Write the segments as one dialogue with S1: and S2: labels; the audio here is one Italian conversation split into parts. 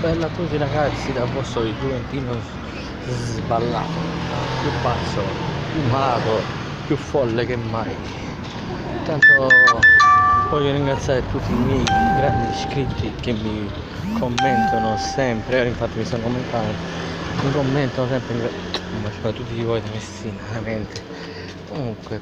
S1: per la tutti ragazzi da posto di Juventino sballato, più pazzo, più malato, più folle che mai. Intanto voglio ringraziare tutti i miei grandi iscritti che mi commentano sempre, infatti mi stanno commentando, mi commentano sempre, ma tutti voi da Messina, veramente. Comunque,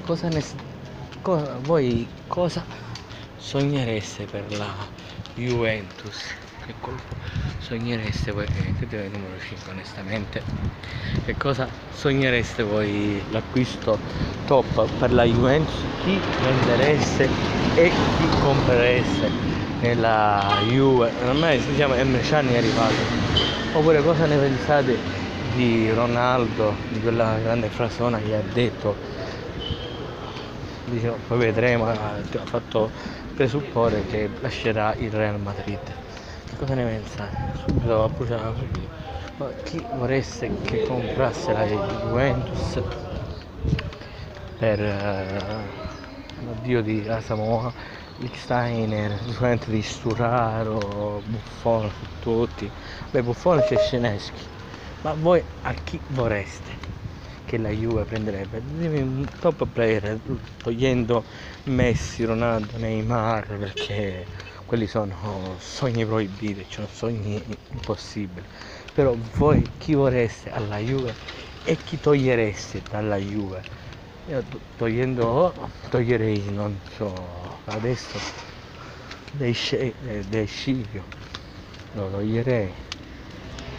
S1: voi cosa sognereste per la Juventus? Che colpo sognereste voi? Siete il numero 5 onestamente. Che cosa sognereste voi l'acquisto top per la Juventus? Chi vendereste e chi comprereste nella Juve? Ormai si chiama Emre Can è arrivato. Oppure cosa ne pensate di Ronaldo, di quella grande frasona che ha detto, diciamo, poi vedremo, ha fatto presupporre che lascerà il Real Madrid. Che cosa ne pensate? Subito a bruciare subito. Ma chi vorreste che comprasse la Juventus per l'addio di Asamoah, Lichtsteiner, sicuramente di Sturaro, Buffon, tutti. Beh, Buffon c'è Sceneschi. Ma voi a chi vorreste che la Juve prenderebbe? Ditemi un top player, togliendo Messi, Ronaldo, Neymar, perché quelli sono sogni proibiti, cioè sogni impossibili. Però voi chi vorreste alla Juve e chi togliereste dalla Juve? Io toglierei, non so, adesso dei Sciglio, lo toglierei,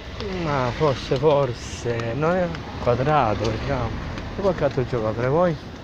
S1: ma forse non è Quadrato, vediamo, e qualche altro giocatore voi?